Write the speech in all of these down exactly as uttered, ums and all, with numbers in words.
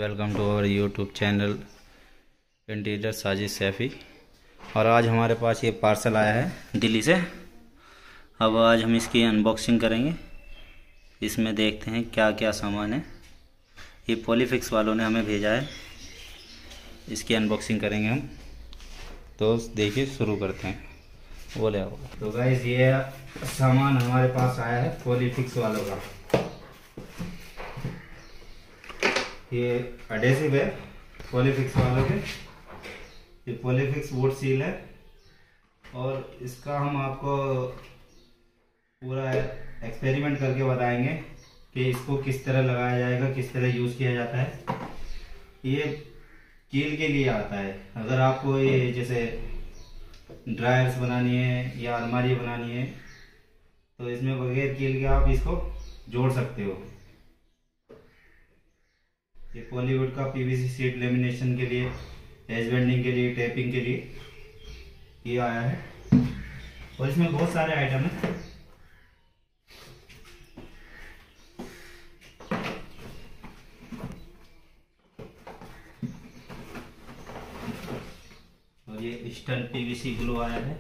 Welcome to our YouTube channel interior Sajid Saifi. और आज हमारे पास ये पार्सल आया है दिल्ली से। अब आज हम इसकी अनबॉक्सिंग करेंगे। इसमें देखते हैं क्या क्या सामान है। ये पॉलीफिक्स वालों ने हमें भेजा है, इसकी अनबॉक्सिंग करेंगे हम। तो देखिए शुरू करते हैं। बोले आओ। तो गाइस ये सामान हमारे पास आया है पॉलीफिक्स वालों का। ये एडेसिव है पॉलीफिक्स वालों के। ये पॉलीफिक्स वुड सील है और इसका हम आपको पूरा एक्सपेरिमेंट करके बताएंगे कि इसको किस तरह लगाया जाएगा, किस तरह यूज़ किया जाता है। ये कील के लिए आता है। अगर आपको ये जैसे ड्रायर्स बनानी है या अलमारी बनानी है तो इसमें बगैर कील के आप इसको जोड़ सकते हो। ये पॉलीवुड का पीवीसी शीट लेमिनेशन के लिए, एज बेंडिंग के लिए, टेपिंग के लिए ये आया है। और इसमें बहुत सारे आइटम हैं। और ये स्टन पीवीसी ग्लू आया है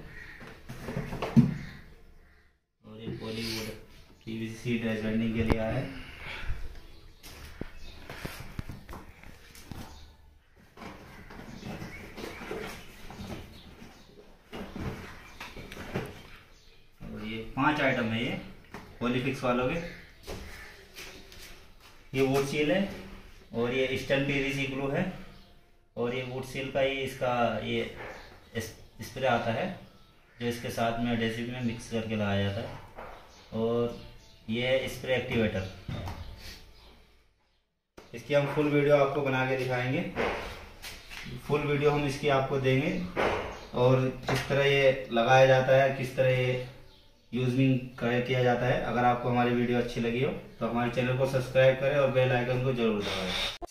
और ये Polywood PVC sheet edge bending के लिए आया है। पांच आइटम है ये पॉलीफिक्स वालों के। ये वुड सील है और ये स्टन पीवीसी ग्लू है और ये वुड सील का ही इसका ये स्प्रे आता है जो इसके साथ में एडेसिव में मिक्स करके लगाया जाता है। और ये है स्प्रे एक्टिवेटर। इसकी हम फुल वीडियो आपको बना के दिखाएंगे। फुल वीडियो हम इसकी आपको देंगे और किस तरह ये लगाया जाता है, किस तरह ये यूजिंग किया जाता है। अगर आपको हमारी वीडियो अच्छी लगी हो तो हमारे चैनल को सब्सक्राइब करें और बेल आइकन को जरूर दबाएं।